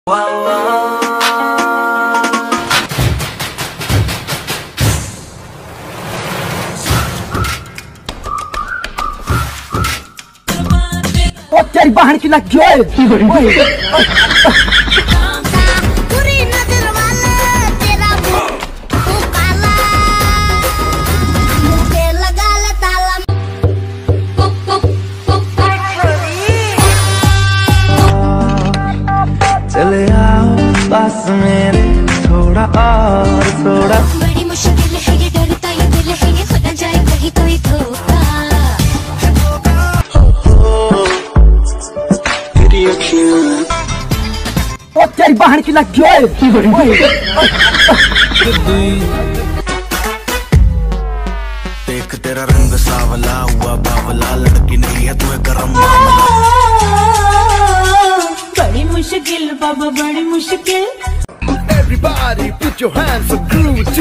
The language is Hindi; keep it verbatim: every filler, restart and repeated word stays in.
ओ तेरी बहन की लग चले आओ पास मेरे थोड़ा और थोड़ा। बड़ी मुश्किल है ये, डरता ये दिल है ये, खुद न जाए कहीं कोई धोखा। ओ तेरी बहन की लग देख तेरा रंग सावला हुआ बावला, लड़की नहीं है तू गरम मामला। बड़ी मुश्किल बाबा बड़ी मुश्किल। Everybody put your hands up, groove